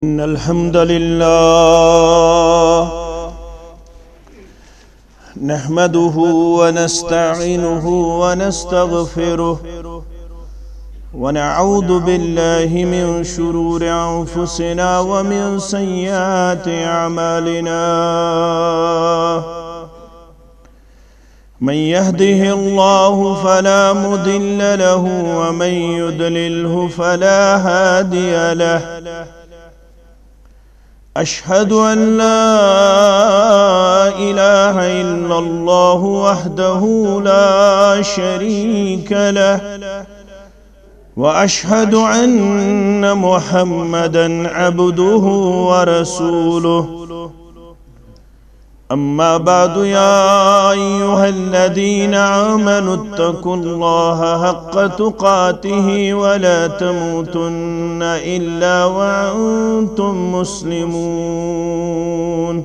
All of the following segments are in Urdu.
إن الحمد لله نحمده ونستعينه ونستغفره ونعوذ بالله من شرور أنفسنا ومن سيئات أعمالنا. من يهده الله فلا مضل له ومن يضلله فلا هادي له. أشهد أن لا إله إلا الله وحده لا شريك له، وأشهد أن محمدًا عبده ورسوله. أما بعد، يا أيها الذين آمنوا اتقوا الله حق تقاته ولا تموتن إلا وأنتم مسلمون.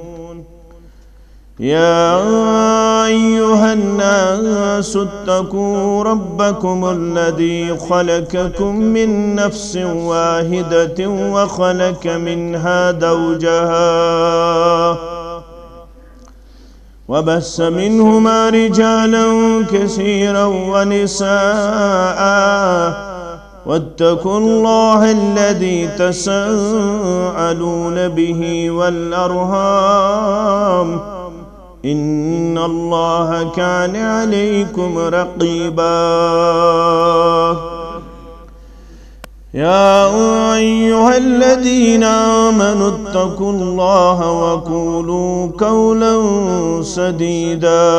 يا أيها الناس اتقوا ربكم الذي خلقكم من نفس واحدة وخلق منها زوجها وبث منهما رجالا كثيرا ونساء. واتقوا الله الذي تساءلون به والأرحام، إن الله كان عليكم رقيبا. يا أيها الذين آمنوا اتقوا الله وقولوا قولا سديدا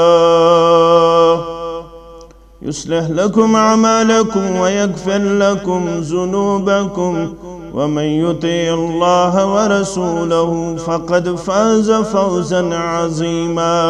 يصلح لكم أعمالكم ويغفر لكم ذنوبكم، ومن يطع الله ورسوله فقد فاز فوزا عظيما.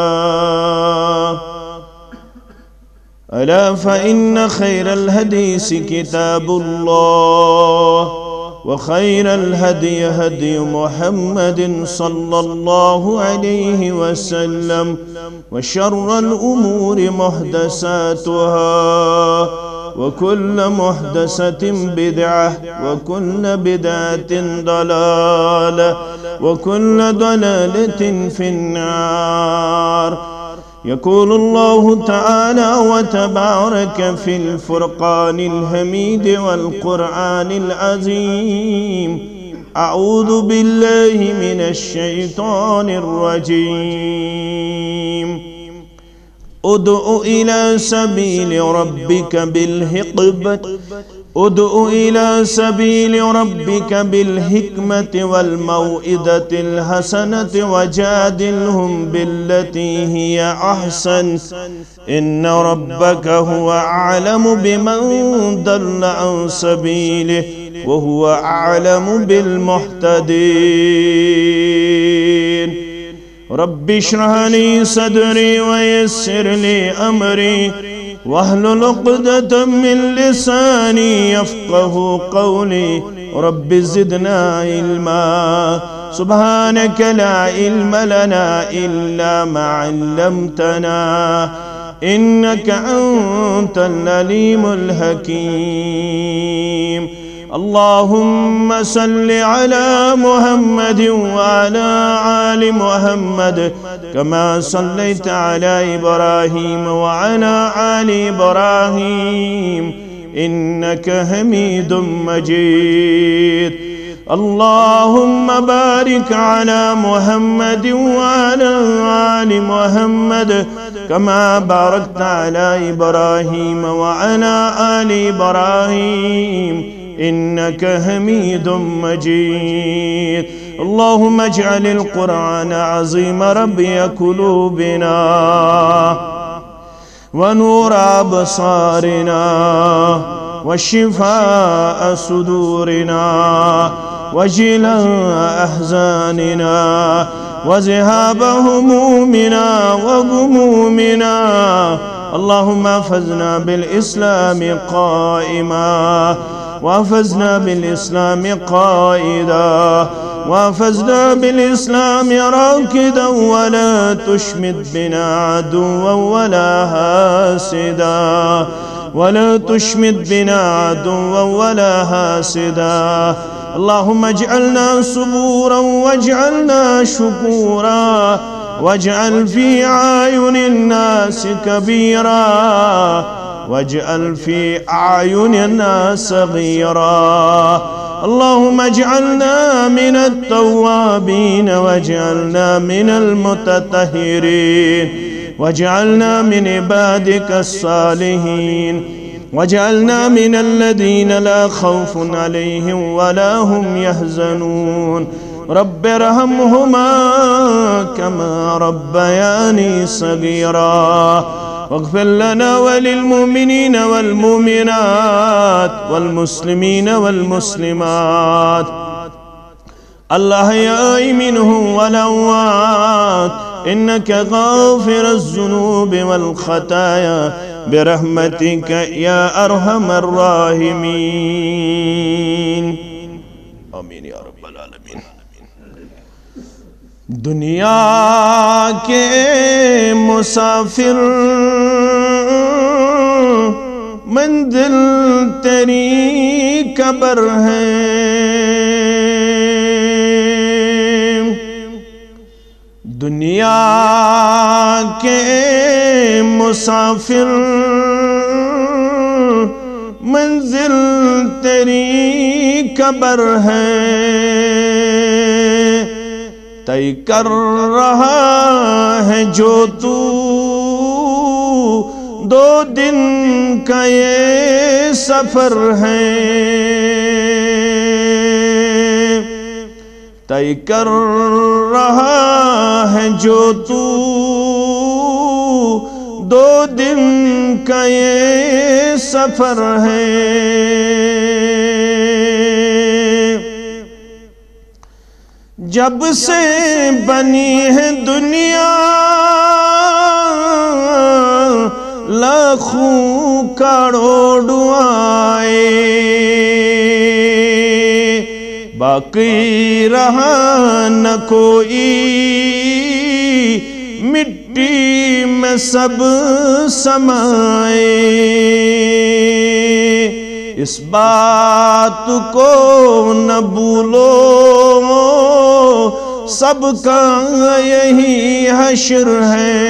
ألا فإن خير الحديث كتاب الله، وخير الهدي هدي محمد صلى الله عليه وسلم، وشر الأمور محدثاتها، وكل محدثة بدعة، وكل بدعة ضلالة، وكل ضلالة في النار. يقول الله تعالى وتبارك في الفرقان الحميد والقرآن العظيم: أعوذ بالله من الشيطان الرجيم. ادع إلى سبيل ربك بالحكمة والموئدة الحسنة وجادلهم بالتي هي أحسن، إن ربك هو أعلم بمن ضل عن سبيله وهو أعلم بالمهتدين. رب اشرح لي صدري ويسر لي أمري واحلل عقدة من لساني يفقه قولي. رب زدنا علما، سبحانك لا علم لنا إلا ما علمتنا، إنك أنت العليم الحكيم. اللهم صل على محمد وعلى آل محمد كما صليت على إبراهيم وعلى آل إبراهيم إنك حميد مجيد. اللهم بارك على محمد وعلى آل محمد كما باركت على إبراهيم وعلى آل إبراهيم إنك حميد مجيد. اللهم اجعل القرآن عظيم ربي قلوبنا ونور أبصارنا وشفاء صدورنا وجلاء أحزاننا وذهاب همومنا وغمومنا. اللهم احفظنا بالإسلام قائما، وافزنا بالإسلام قائدا، وافزنا بالإسلام راكدا، ولا تشمت بنا عدوا ولا حاسدا، ولا تشمت بنا عدوا ولا حاسدا. اللهم اجعلنا صبورا واجعلنا شكورا، واجعل في أعين الناس كبيرا، واجعل في أعين الناس صغيرا. اللهم اجعلنا من التوابين، واجعلنا من المتطهرين، واجعلنا من عبادك الصالحين، واجعلنا من الذين لا خوف عليهم ولا هم يحزنون. رب ارحمهما كما ربياني صغيرا. واغفر لنا وللمؤمنين والمؤمنات والمسلمين والمسلمات الأحياء منهم والأموات، إنك غافر الذنوب والخطايا برحمتك يا أرحم الراحمين. آمین یا رب العالمین. دنیا کے مسافر منزل تیری قبر ہے، دنیا کے مسافر منزل تیری قبر ہے، طے کر رہا ہے جو تو دو دن کا یہ سفر ہے، طے کر رہا ہے جو تو دو دن کا یہ سفر ہے. جب سے بنی ہے دنیا لاکھوں کروڑوں آئے، باقی رہا نہ کوئی، مٹی میں سب سمائے. اس بات کو نہ بھولو، سب کا یہی حشر ہے.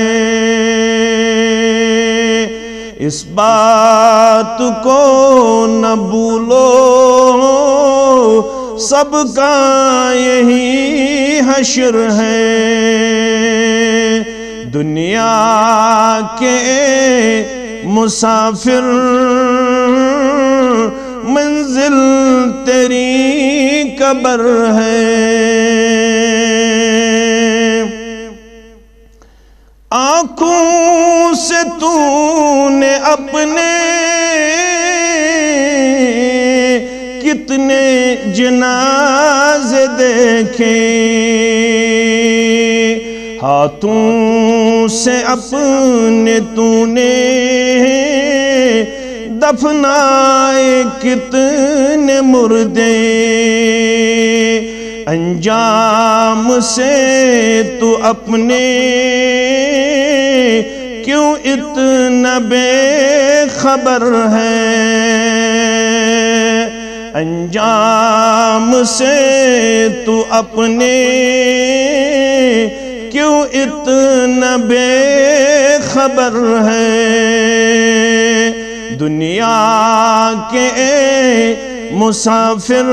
اس بات کو نہ بھولو، سب کا یہی حشر ہے. دنیا کے مسافر منزل تیری قبر ہے. آنکھوں سے تو نے اپنے کتنے جنازے دیکھے، ہاتھوں سے اپنے تو نے دفنائے کتنے مردے، انجام سے تو اپنے کیوں اتنا بے خبر ہے. انجام سے تو اپنے کیوں اتنا بے خبر ہے. دنیا کے مسافر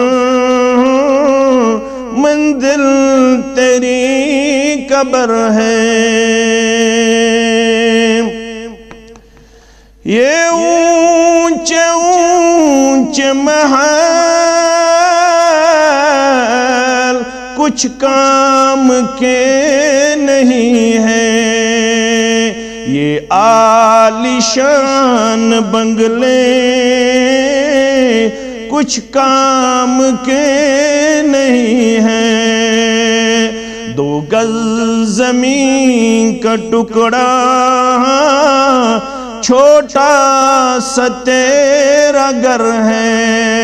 منزل تیری قبر ہے. یہ اونچے اونچے محل کچھ کام کے نہیں ہے، یہ عالیشان بنگلے کچھ کام کے نہیں ہیں. 2 گز زمین کا ٹکڑا چھوٹا سا تیرا گھر ہے.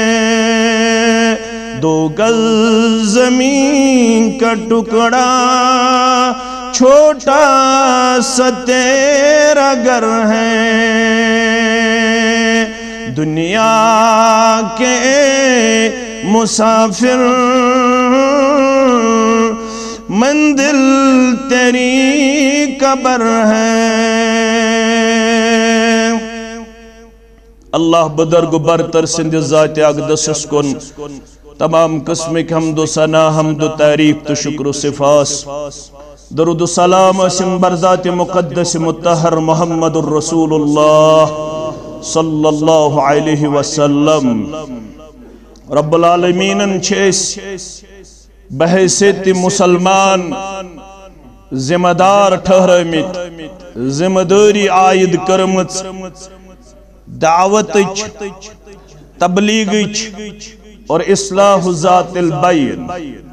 2 گز زمین کا ٹکڑا چھوٹا سا تیرا گھر ہے. دنیا کے مسافر منزل تیری قبر ہے اللہ بدرگ برتر سند ذات اقدس کن تمام قسم کی حمد و ثنا حمد و تعریف تو شکر و صفاس درود و سلام اسم برذات مقدس مطہر محمد الرسول اللہ صلی اللہ علیہ وسلم رب العالمین چھیس بحیثیت مسلمان ذمہ دار ٹھہرمت ذمہ داری عائد کرمت دعوت تبلیغ اور اصلاح ذات البین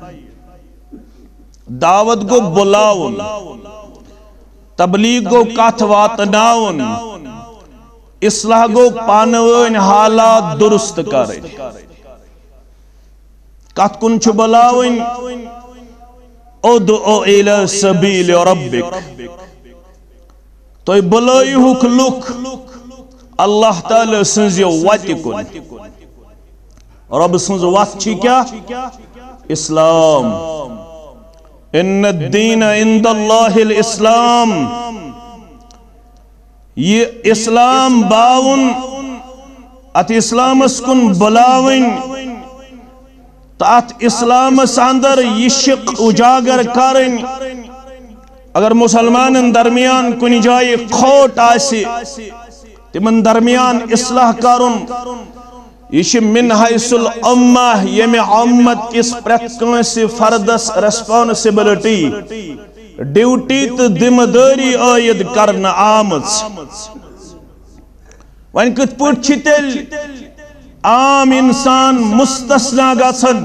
دعوت کو بلاؤن تبلیغ کو کتھ واتناؤن اصلاح کو پانوین حالات درست کرے کتھ کن چھ بلاؤن ادعو الى سبیل ربک تو بلائی ہوک لک اللہ تعالی سنزی واتی کن رب سنزی وات چھی کیا اسلام ان الدین عند اللہ الاسلام یہ اسلام باون ات اسلام اسکن بلاون تات اسلام اندر یہ شق اجاگر کرن اگر مسلمان درمیان کنی جائے کھوٹ آسی تمن درمیان اصلاح کرن یہ من حیث الامہ یمی امت کس پریکٹنس فردس ریسپانسبلٹی ڈیوٹی تو ذمہ داری عائد کرنا آمد وان کت پوٹ چھتل عام انسان مستثنا گژھن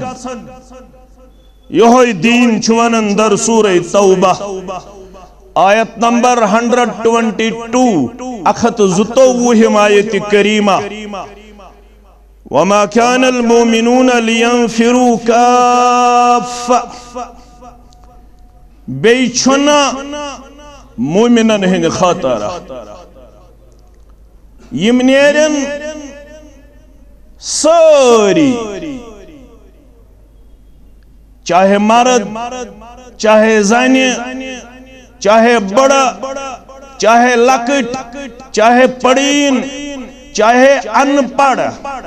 یہوئی دین چھوانن در سورہ توبہ آیت نمبر 122 اکھت زتوہم آیت کریمہ وَمَا كَانَ الْمُؤْمِنُونَ لِيَنْفِرُوا كَافَّةً بیچھنا مومنن ہنگ خاطرہ یم نیرن ساری چاہے مرد چاہے زانی چاہے بڑا چاہے لکٹ چاہے پڑین چاہے ان پڑ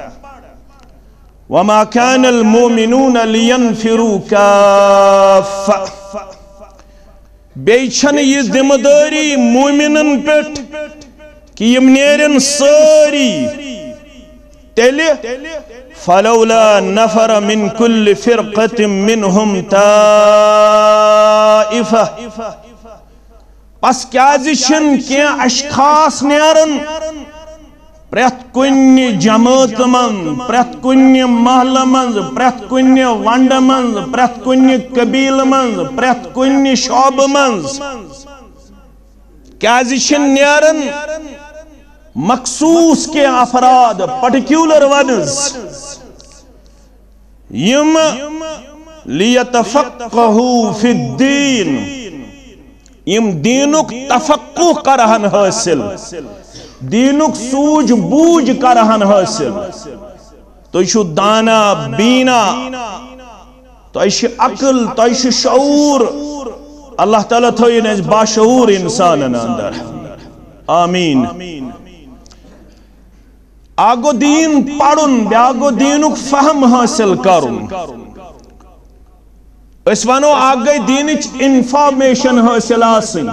وَمَا كَانَ الْمُؤْمِنُونَ لِيَنْفِرُوا كَافَّةً بیچھن یہ ذمہ داری مومنن پیٹ کہ یم نیرن ساری تیلی فَلَوْلَا نَفَرَ مِن كُلِّ فِرْقَةٍ مِّنْهُمْ تَائِفَةً پس کیازشن کیا اشخاص نیرن پریت کنی جماعت من پریت کنی محل من پریت کنی وانڈ من پریت کنی قبیل من پریت کنی شعب من کیازشن نیرن مخصوص کے افراد پرٹیکولر ونز یم لیتفقہو فی الدین یم دینک تفقہ کرہن حاصل دینک سوج بوج کرہن حاصل تو ایشو دانا بینا تو ایشو عقل تو ایشو شعور اللہ تعالیٰ تھوئین ایس باشعور انسان اندر آمین آگو دین پڑھن بیاگو دینک فہم حاصل کرن اس وانو آگئی دینچ انفارمیشن حاصل آسن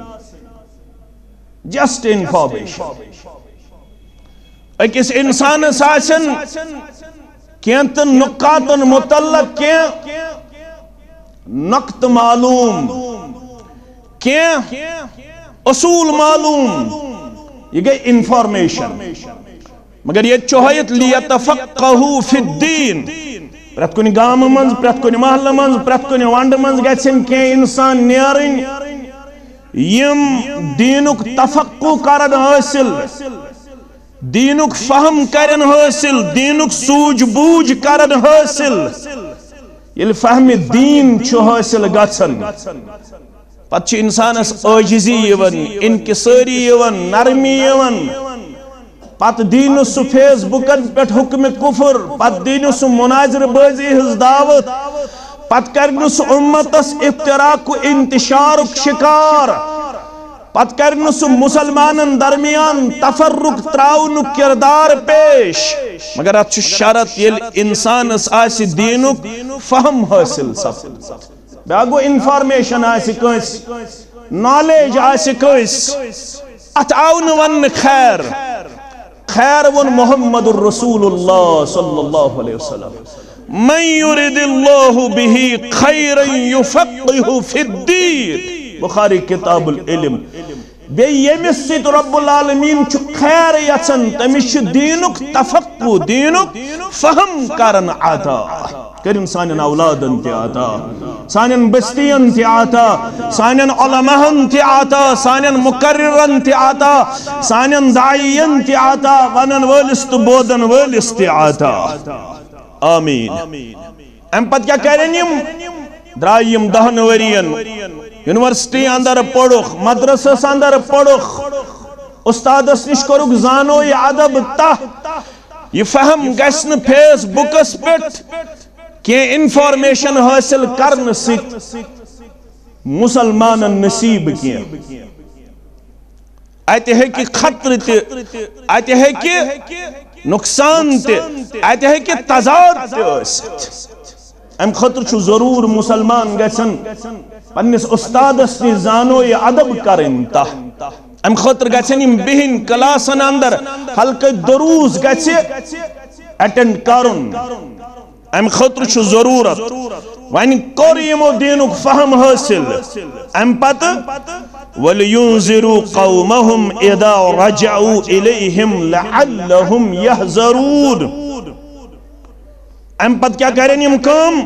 جسٹ انفارمیشن ایک اس انسان ساسن کینت نقاط متعلق کین نقط معلوم کین اصول معلوم یہ گئی انفارمیشن مگر یہ چوہیت لیتفقہو فی الدین پریت کنی گام منز پریت کنی محل منز پریت کنی وانڈ منز گیچن کین انسان نیرن یم دینک تفقہ کرن حاصل دینک فہم کرن حاصل دینک سوج بوج کرن حاصل یل فہم دین چھو حاصل گچھن پتہ انسانس عاجزی یون انکساری یون نرمی یون پت دین سو فیس بکن پہ حکم کفر پت دین سو مناظر بازی ہز دعوت پت کرن سو امتس افتراق و انتشار شکار پت کرن سو مسلمان درمیان تفرق تراؤن کردار پیش مگر اتھ شرط یل انسان اس آسی دینک فہم حاصل سب بیاگو انفارمیشن آسی کنس نالیج آسی کنس ات آون ون خیر خیر ون محمد الرسول اللہ صلی اللہ علیہ وسلم من یرد اللہ به خیرا یفقہ فی الدین بخاری کتاب العلم بے یمس سیت رب العالمین چو خیر یچن تمش دینک تفقہ دینک فہم کرن عطا کرن سانن اولادن تی عطا سانن بستین تی عطا سانن علماءن تی عطا سانن مقررن تی عطا سانن داعین تی عطا ونن ولست بودن ولست عطا آمین ام پت کیا کرن یم درائیم 10 ورین یونیورسٹی اندر پڑھوخ مدرسس اندر پڑھوخ استادس نش کرک زانو یہ ادب تہ یہ فہم گسن فیس بکس پٹ کہ انفارمیشن حاصل کرن سک مسلمان نصیب کیا آتے ہے کہ خطر تے آتے ہے کہ نقصان تے آتے ہے کہ تضاد تے ام خطر چھو ضرور مسلمان گسن پنس استادس نی زانو یہ ادب کرن تا ام خطر گسن یم بہن کلاسن اندر حلقہ دروز گسے اٹینڈ کرن ام خطر چھو ضرورت وین کریم و دینک فہم حاصل ام پت وَلِيُنذِرُوا قَوْمَهُمْ اِذَا رَجَعُوا إِلَيْهِمْ لَعَلَّهُمْ يَحْذَرُونَ ام پت کیا کریں یم کام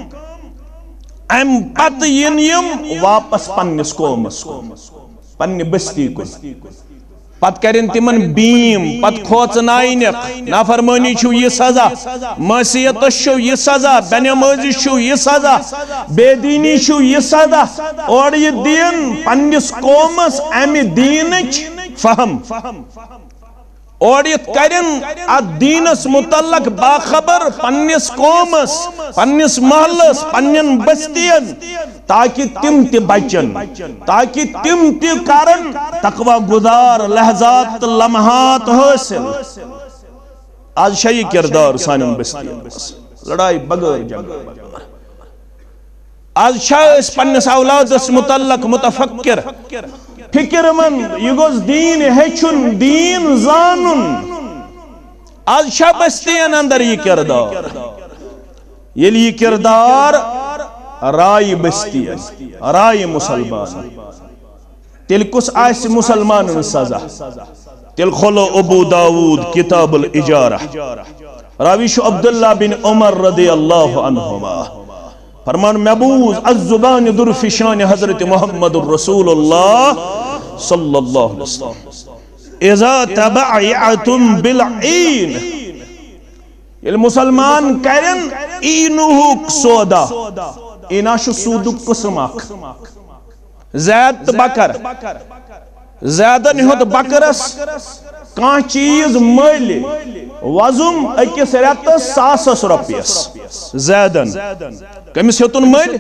ام پت یم واپس پنس قومس پنی بستی کو پت کریں تمن بیم پت کھوچنائنک نافرمانی چھو یہ سزا معصیت چھو یہ سزا بنیامازی چھو یہ سزا بے دینی چھو یہ سزا اور یہ دین پنس قومس امی دینچ فہم اور یہ کرن دینس متعلق باخبر پنس قومس پنس محلس پنن بستین تاکہ تم تی بچن تاکہ تم تی کرن تقوی گزار لحظات لمحات حاصل آج شئی کردار سانن بستین لڑائی بغیر جنگ آج شاہس پنس اولادس متعلق متفکر فکر من یہ گوز دین ہیچن دین زانن آج شاہ بستین اندر یہ کردار یہ کردار رائی بستین رائی مسلمان تل کس آئیس مسلمان سزا تل خلو ابو داود کتاب الاجارہ راویش عبداللہ بن عمر رضی اللہ عنہما فرمان محبوظ الزبان در فشان حضرت محمد الرسول اللہ صلی اللہ علیہ وسلم اذا تبعیعتم بالعین یہ مسلمان کرن اینوہک سودا ایناشو سودک قسمک زید بکر زیادہ نہیں بکرس کان چیز مل وزم اکس ریتس 100 روپیس زیدن کمس ہتن مل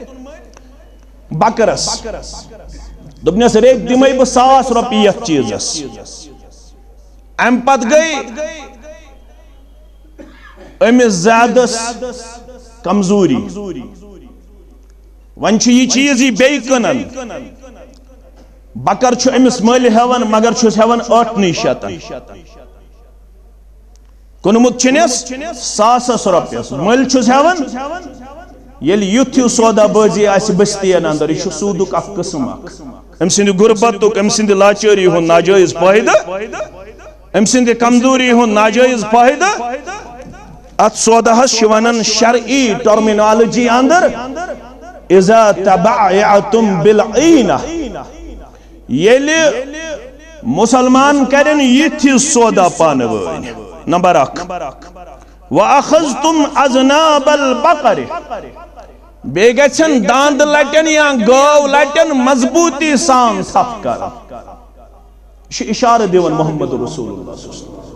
بکرس دبنس ریت دمائی با 100 روپیت چیزس ام پت گئی امس زیادس کمزوری ون چھ یہ چیز ہی بے کنن بکر چھو امس مل ہیون مگر چھوس ہیون 8 کنمت چھنس 100 روپیس مل چھوس ہیون یل یتھیو سودا بازی آس بستین اندر یہ سودک اخ قسم ام سند غربتک ام سند لاچاری ہن ناجائز فائدہ ام سند کمزوری ہن ناجائز فائدہ ات سودہس شونن شرعی ٹرمینالوجی اندر اذا تبعیعتم بالعینہ یلی مسلمان کرن یتھی سودا پانوین نمبر 1 وَأَخَذْتُمْ أَذْنَابَ الْبَقَرِ بے گچھن داند لٹن یا گو لٹن مضبوطی سان تھپ کر اشارہ دیون محمد رسول اللہ صلی اللہ علیہ وسلم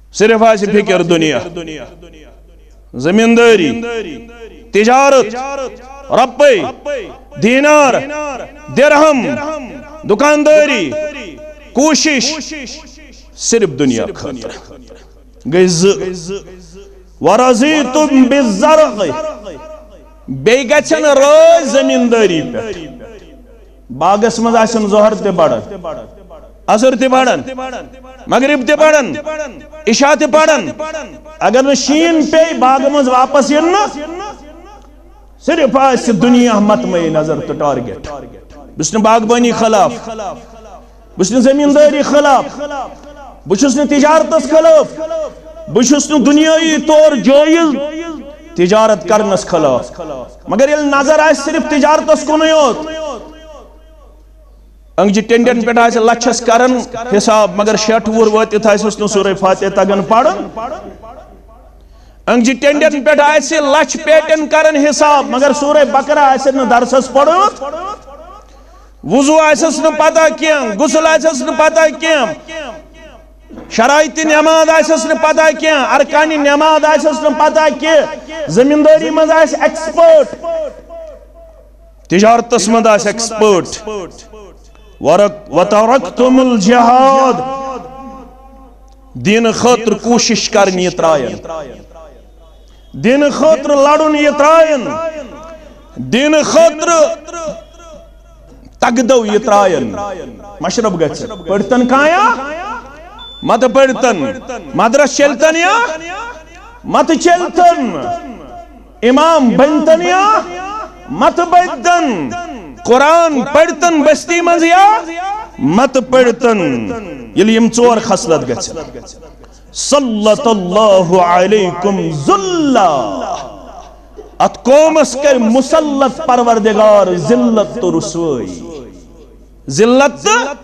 صرف آسی فکر دنیا زمینداری تجارت رپے دینار درہم دکانداری کوشش صرف دنیا خاطر گئی ورضیتم بالزرع بی گچن روز زمینداری پہ باغس مز آسن ظہر تے بڑھن عصر تے بڑھن مغرب تے بڑھن عشاء تے بڑھن اگر نہ شین پہ باغ مز واپس نا صرف آس دنیا مطمئ نظر تو ٹارگیٹ بس باغبانی خلاف بس زمینداری خلاف بس تجارت خلاف بس دنیای طور جائز تجارت کرنس خلاف مگر یہ نظر آئے صرف تجارت کن یوت انگجی ٹینڈن پہ آئے لچھس کرن حساب مگر شیٹ وور واتت آئے سورہ فاتح تگن پڑھن انگجی ٹینڈن پہ آئے لچھ پیٹن کرن حساب مگر سورہ بقرہ آئے نہ درسس پڑھن وضو آئے نہ پتہ کیا غسل آئے نہ پتہ کیا شرائط نماز آئیسس نے پتہ کیا ارکانی نماز آئیسس نے پتہ کیا زمینداری مز آئیس ایکسپرٹ تجارت مز آئیس ایکسپرٹ وَتَرَكْتُمُ الْجِهَادِ دین خاطر کوشش کرنی یہ ترائن دین خاطر لڑن یہ ترائن دین خاطر تگدو یہ ترائن مشرب گچھ پڑھتن کایا مت پڑھتن مدرس چلتن یا مت چلتن امام بنتن یا مت بنتن قرآن پڑھتن بستی منز یا مت پڑھتن یلی یم چور خصلت گچھ صلت اللہ علیکم ذلہ ات قومس کر مسلط پروردگار ذلت تو رسوئی ذلت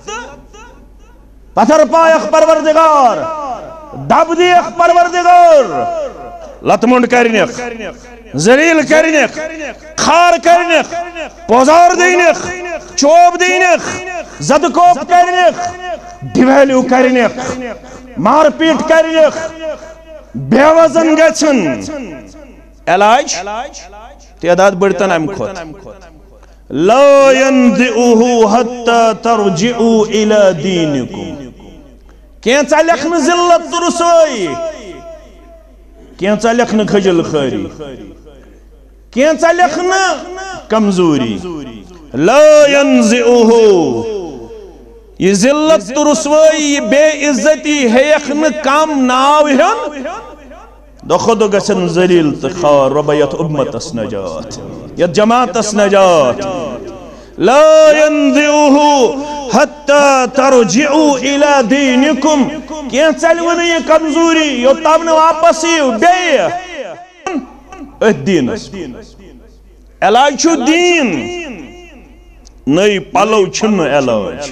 پتھر پایخ پروردگار دب دیخ پروردگار لطمنڈ کرنیخ زلیل کرنیخ خار کرنیخ پوزار دینیخ چوب دینیخ زدکوب کرنیخ ڈیویلیو کرنیخ مار پیٹ کرنیخ بے وزن گچن علاج تعداد بڑھتن ام خود لا ينزئه حتى ترجعوا الى دينكم کینچا لکھن ذلت رسوئی کینچا لکھن خجل خاری کینچا لکھن کمزوری لا ينزئه یہ ذلت رسوئی یہ بے عزتی ہیخن کام ناو ہن دو خودو گسن ذلیل تخار ربیت امت اس نجات یا جماعت اس نجات لا ينزئه حتى ترجعوا الى دينكم کین چلون یہ کمزوری یو تابن واپسی بے الدین علاج چھو دین نئی پلو چھن علاج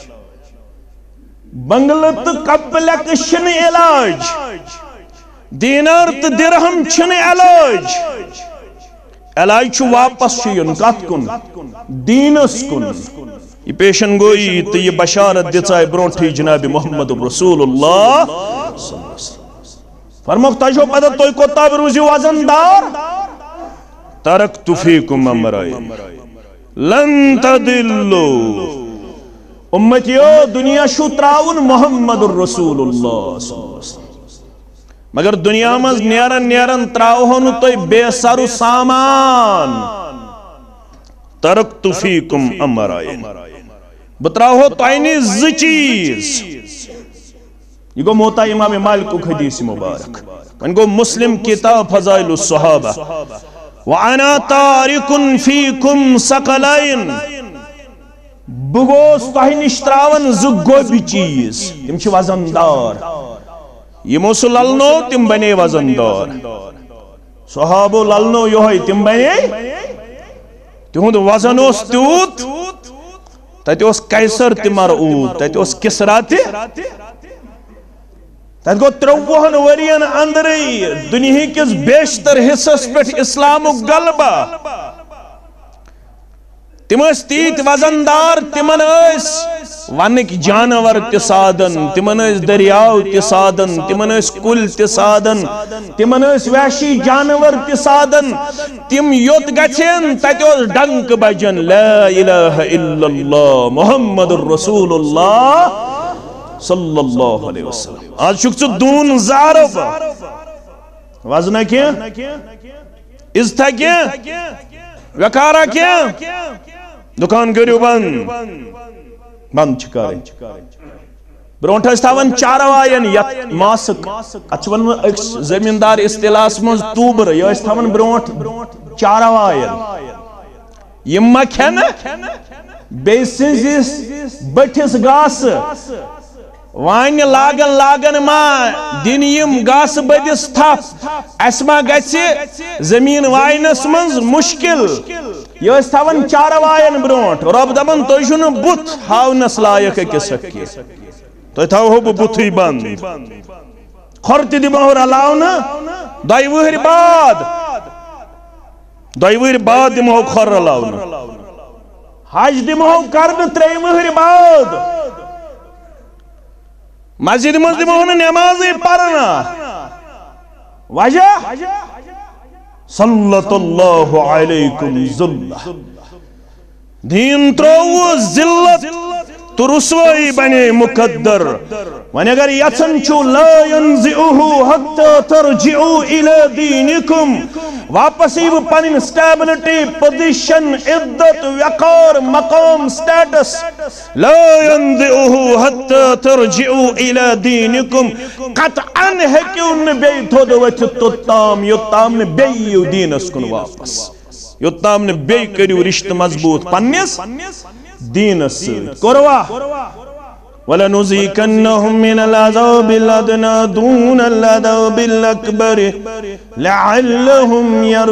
بنگلت کپلک چھن علاج دینار تو درہم چھن علاج علاج چھو واپس چھن کت کن دینس کن یہ پیشن گوئی تو یہ بشارت دیتا برونٹھی جناب محمد رسول اللہ فرموک تجھو پتہ توی کو تاب روزی وزندار ترکت فیکم امرائی لن تدلو امتیو دنیا شو تراؤن محمد رسول اللہ مگر دنیا مز نیرن نیرن تراؤن توی بے سر سامان ترکت فیکم امرائی بتراؤ تو آئینی چیز یہ گو موتا امام مالک کو حدیث مبارک ان کو مسلم کتاب فضائل الصحابہ وَأَنَا تَارِكٌ فِيكُمْ سَقَلَيْن بگوس تاہی نشتراون زگو بھی چیز تم چھ وزندار یہ موسو للنو تم بنے وزندار صحابو للنو یوہی تم بنے تیہوند وزنوس تیوت تاتی اس کیسر تی مرعوب تاتی اس کسرا تی تاتی کو تروہن ورین اندری دنیا کس بیشتر حصص پیٹھ اسلام و غلبہ تم اس تیت وزندار تمن اس ونک جانور تسادن تمن دریاو تسادن تمن کل تسادن تمن وحشی جانور تسادن تم یوت گچن تت ڈنک بجن لا الہ الا اللہ محمد الرسول اللہ صلی اللہ علیہ وسلم آج شکت دون زارف وزنہ کیا ازتہ کیا وکارہ کیا دکان کریو بند چکاریں برونٹھ استاون چاروائن یت ماسک اچھون زمیندار اصطلاح مز توبر یہ استاون برونٹھ چاروائن یہ مکھن بیسز بٹھس گاس وائن لاگن ما دن یم گاس بدس تھپ اس ما گچھ زمین وائنس منز مشکل یہ استاون چاروائن برونٹ رب دمن تو چھن بت ہاونس لائق کس کی تو تھاو ہو بتھی بند خورت دمو رلاونا دائی وہر بعد دمو خور رلاونا حج دمو کرن ترے وہر بعد مسجد مز دمو نماز پڑھنا وجہ صلت اللہ علیکم ذلہ دین ترو ذلت تو رسوائی بنے مقدر ون اگر یسن چھو لا ینزعوہو حتی ترجعو الى دینکم واپس ہی وہ پنن سٹیبلٹی پوزیشن عدت وقار مقام سٹیٹس لا ینزعوہو حتی ترجعو الى دینکم قطعاً ہے کہ انہیں بے تھود وچ تتام یتام نے بے یو دینس کن واپس یتام نے بے کریو رشت مضبوط پنیس دینس کروا وَلَنُزِيكَنَّهُمْ مِنَ الْعَذَابِ الْأَدْنَى دُونَ الْعَذَابِ الْأَكْبَرِ لَعَلَّهُمْ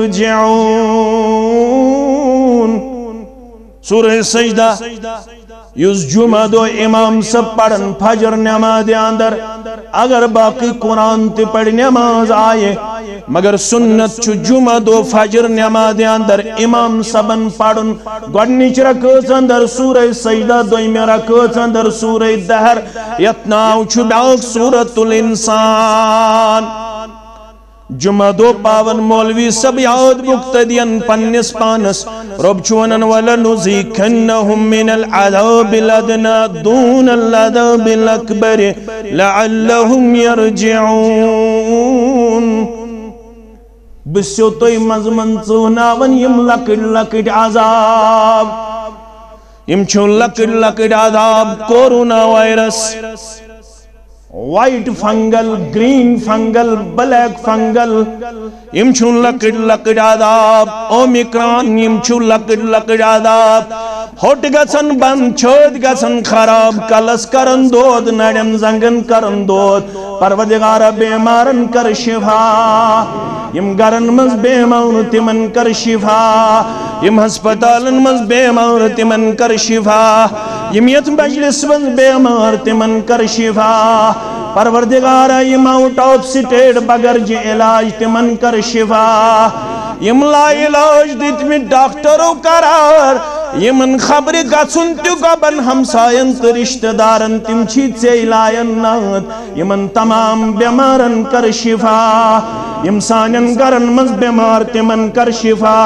يَرْجِعُونَ سورہ سجدہ یس جمعہ دو امام سب پڑھن فجر نماز اندر اگر باقی قرآن تی پڑھ نماز آئے مگر سنت چو جمعہ دو فجر نماز اندر امام سبن پڑھن گوڑنیچ رکھت اندر سورہ سجدہ دوئی رکھت اندر سورہ دہر یتناو چو بیاک سورة الانسان جمعہ دو پاون مولوی سب یاد مقتدین پنس پانس رب چونن وَلَنُزِيكَنَّهُمْ مِنَ الْعَذَابِ الْأَدْنَى دُونَ الْعَذَابِ الْأَكْبَرِ لَعَلَّهُمْ يَرْجِعُونَ بسیو توی مزمن چوناون یم لکڑ عذاب یم چھو لکڑ عذاب corona virus white fungal green fungal black fungal یم چھو لکڑ عذاب اومیکران یم چھو لکڑ عذاب ہوٹ گسن بند چھوت گسن خراب کلس کرن دود نڑم زنگن کرن دود پروردگار بیمارن کر شفا یم گرن مز بیمار تمن کر شفا یم ہسپتالن مز بیمار تمن کر شفا یم یت مجلس مز بیمار تمن کر شفا پروردگار یم آؤٹ آف سٹیٹ بگر جی علاج تمن کر شفا یم لا علاج دیت میں ڈاکٹرو قرار یمن خبر گھن تیو گبن ہمسائن تو رشتہ دارن تم چھی ژے لائن نات یمن تمام بیمارن کر شفا یم سانن گرن مز بیمار تمن کر شفا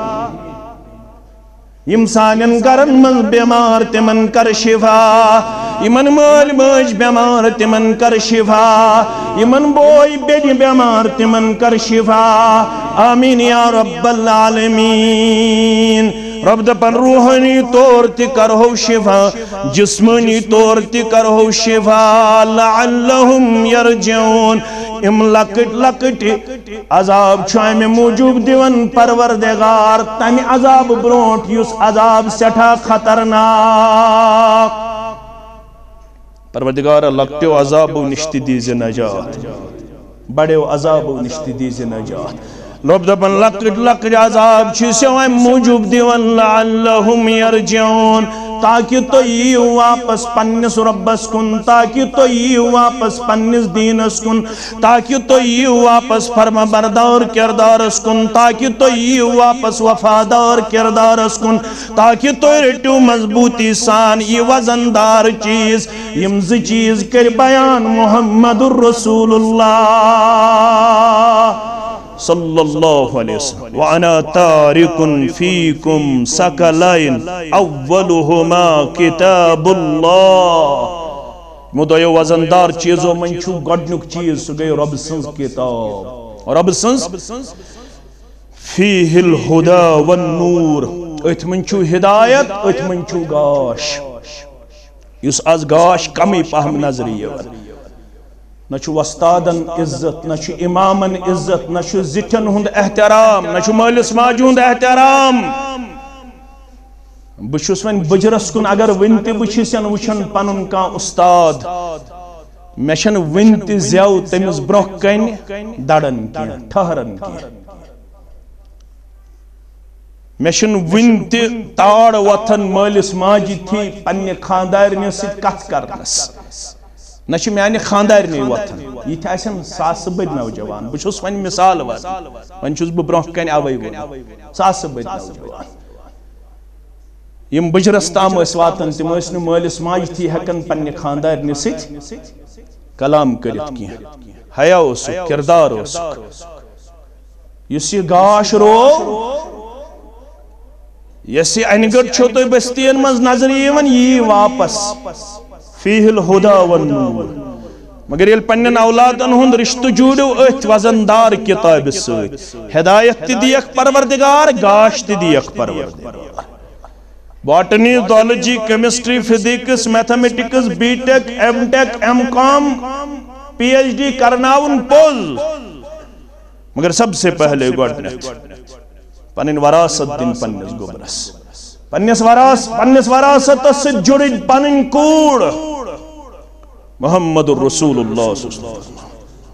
یم سانن گرن مز بیمار تمن کر شفا یمن مال ماج بیمار تمن کر شفا یمن بوئی بیٹی بیمار تمن کر شفا آمین یا رب العالمین رب دپن روحانی طور تی کرہو شفا جسمانی طور تی کرہو شفا لعلہم یرجعون ام لکٹ عذاب چھوائے میں موجوب دیون پروردگار تامی عذاب برونٹ یس عذاب سٹھا خطرناک پروردگار لکٹیو عذاب و نشتی دیز نجات بڑیو عذاب و نشتی دیز نجات رب دپن لکٹ لکٹ عذاب چھ سوائے موجوب دیون لعلہم یرجعون تاکہ تو یہ واپس پنس ربس کن تاکہ تو یہ واپس پنس دینس کن تاکہ تو یہ واپس فرما بردار کردارس کن تاکہ تو یہ واپس وفادار کردارس کن تاکہ تو رٹو مضبوطی سان یہ وزندار چیز یمز چیز کر بیان محمد الرسول اللہ صلی اللہ علیہ وسلم وَأَنَا تَارِكٌ فِيكُمْ سَكَلَيْن اَوَّلُهُمَا كِتَابُ اللَّهِ مدعو وزندار چیزوں من چھو گڑنک چیز سو گئی رب سنز کتاب رب سنز فِيهِ الْهُدَى وَالنُّور ات من چھو ہدایت ات من چھو گاش یس از گاش کمی پہم نظریہ نہ چھو وستادن عزت نہ چھو امامن عزت نہ چھو زٹن ہند احترام نہ چھو مالس ماجہ ہند احترام بچھس ون بجرس کن اگر ونتی بچھسن وچھن پنن کان استاد میشن ونتی زیو تمس برونہ کن دڑن کی ٹھہرن کی میشن ونتی تاڑ وتھن مالس ماجہ تھی پنہ خاندارنہ سۭتۍ کتھ کرنس نہ چھ میانہ خاندارنی وتھن یہ آسن ساس بد نوجوان بچھس ون مثال ون چھس بہ برونہ کن اوے ون ساس بد نوجوان یم بجرس تام اس واتن تم اس نہ مالس ماجہ تھی ہکن پنہ خاندارنہ سۭتۍ کلام کرت کی حیا اوس کردار اوس یس یہ گاش رو یس یہ انگڑ چھو تو بستین مز نظر یوان یہ واپس فیہ الہدى والنور مگر یل پنن اولادن ہند رشتہ جوڑو ات وزندار کتاب سۭتۍ ہدایت تہ دیکھ پروردگار گاش تہ دیکھ پروردگار botany zoology chemistry physics mathematics B tech M tech M com P H D کرناون پوز مگر سب سے پہلے گوڈنیتھ پنن وراثت دن پنس گوبرس پنس وراثت سے جڑی پنن کوڑ محمد الرسول اللہ صلی اللہ علیہ وسلم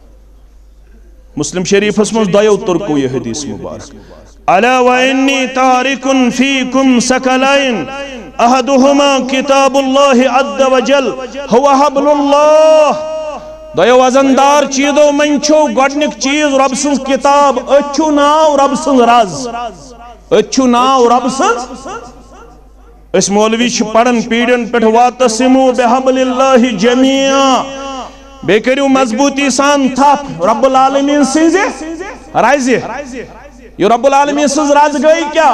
مسلم شریف اسمز دائیو ترکو یہ حدیث مبارک الا وانی تارکن فیکم سکلین احدہما کتاب اللہ عز وجل هو حبل اللہ دائیو وزندار چیزو من چھو گوڑنک چیز رب سنز کتاب اچھو ناو رب سنز راز اچھو ناو رب سنز اس مولوی چھ پڑھن پیڑن پٹھ واتسمو بحبل اللہ جميعا بے کریو مضبوطی سان تھاپ رب العالمین سنزے رائزے یہ رب العالمین سنز راز گئی کیا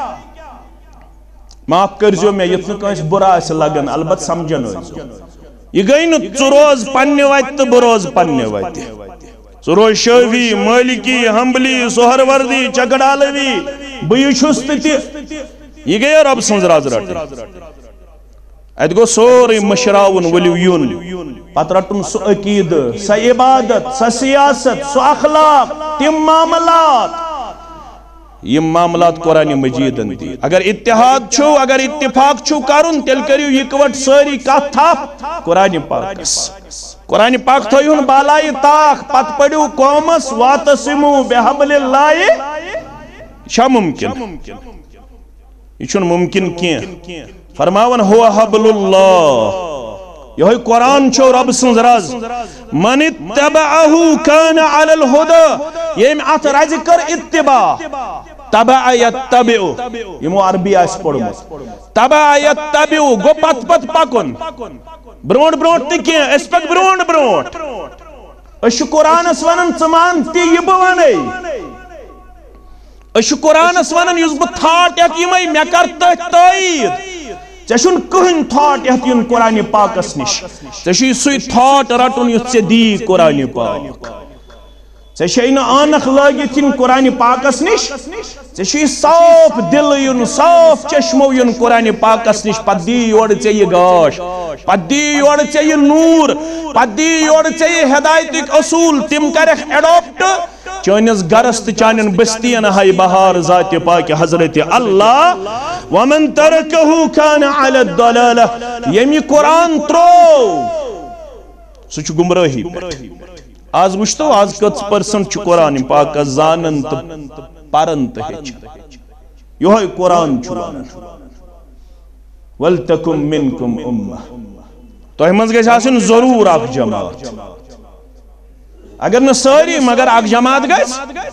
معاف کر جو میں یتن کنس برا اس لگن البت سمجھن ہوئی یہ گئی نو چروز پننے وائت تو بروز پننے وائت چروز شوی مالکی حنبلی سہروردی چکڑالوی بیشستی یہ گئی رب سنز راز رٹن ات گو سوری مشراون ولیو یون پت رٹن سو عقید سو عبادت سو سیاست سو اخلاق تم معاملات یہ معاملات قرآن مجید دی اگر اتحاد چھو اگر اتفاق چھو کرن تیل کریو یکوٹ ساری کات تھا قرآن پاکس قرآن پاک تھوئیون بالائی تاک پت پڑیو قومس واتسمو بحبل اللہ شا ممکن یہ چھن ممکن کیا فرماون ہوا حبل اللہ یہ قرآن چھو رب سنز راز من اتبعہو کان علی الہدى یہ ات راز کر اتباع تبع یتبعو یہ مو عربی آس پڑھو تبع یتبعو گو پت پت پاکن برونڈ برونڈ تی کیا اس پک برونڈ برونڈ اشو قرآن اسوانن چمان تی یہ بوانے اشو قرآن اسوانن یوز بتھاٹ یک یمائی میں کرتا تائید چشن کہن تھاٹ یتین قرآن پاک اس نش چشی سوی تھاٹ رٹن یت سے دی قرآن پاک چشین آنخ لگتین قرآن پاک اس نش چشی صاف دل یون صاف چشمو یون قرآن پاک اس نش پت دی یوڑ چاہیے گاش پت دی یوڑ چاہیے نور پت دی یوڑ چاہیے ہدایت اصول تم کرخ ایڈاپٹ چانس گرست چانن بستین ہائی بہار ذات پاک حضرت اللہ ومن ترکہو کان علی الضلالہ یمی قرآن ترو سچ گمراہی پٹ آز وچھتو آز کت پرسنٹ چھ قرآن پاک زانن تو پرن تو ہچ یہ قرآن چھوان وَلْتَكُمْ مِنْكُمْ أُمَّةٌ تو ہمز گئے آسن ضرور اک جماعت اگر نہ ساری مگر اک جماعت گئے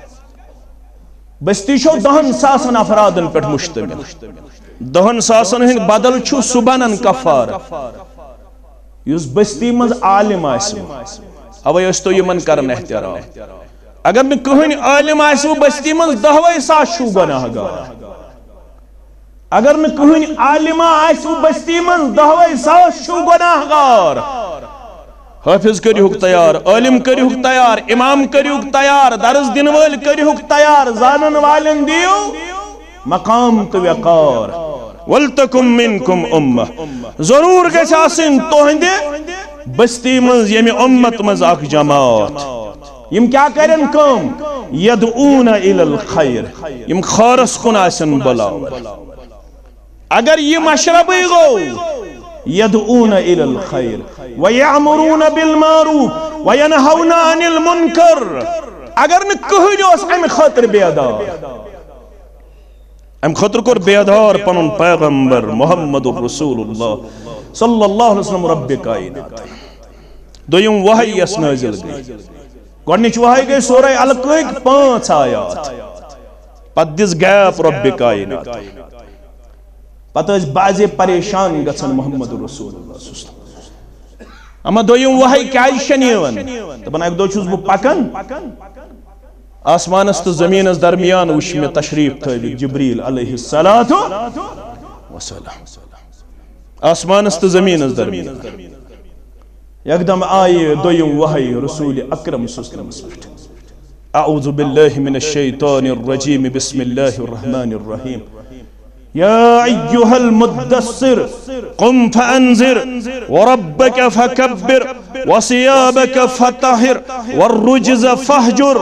بستی چھو 10,000 افرادن پہ مشتمل 10,000 ہند بدل چھو سبنن کفار یس بستی مز عالم آسو اوے اس تو یمن کرن احترام اگر نہ کہن عالم آسو بستی مز 10,000 چھو گناہ گار اگر نہ کہن عالم آسو بستی مز 10,000 چھو گناہ گار حافظ کریوک تیار عالم کریوک تیار امام کریوک تیار درس دن وال کریوک تیار زانن والن دیو مقام تو وقار وَلْتَكُمْ مِنْكُمْ أُمَّةٌ ضرور گژھِ آسٕنۍ تُہنٛدِ بستی منٛز ییٚمہِ اُمت منٛز اکھ جماعت یم کیا کرن کٲم یدعون الی الخیر یم خارس کُن آسن بلاوان اگر یہ مشربی گو يدعون إلى الخير ويعمرون بالمعروف وينهون عن المنكر اگر نہ کہنی اس ام خاطر بیدار ام خاطر کور بیدار پنن پیغمبر محمد رسول اللہ صلی اللہ علیہ وسلم رب کائنات دویم وحی اس نازل گئی گۄڈنِچ وحی گئی سورہ القیق 5 آیات پتہٕ دِژ گیپ رب کائنات پتہ بعض پریشان گژھن محمد رسول اللہ اما دویم وحی کیا شنیون دپان اک دو چھس بہ پکان آسمانس تو زمینس درمیان وچھ مے تشریف تھٲوِتھ جبریل علیہ الصلوۃ والسلام آسمانس تو زمینس درمیان یکدم آئے دویم وحی رسول اکرم صلی اللہ علیہ وسلم اعوذ باللہ من الشیطان الرجیم بسم اللہ الرحمن الرحیم يا أيها المدثر قم فأنذر وربك فكبر وثيابك فطهر والرجز فاهجر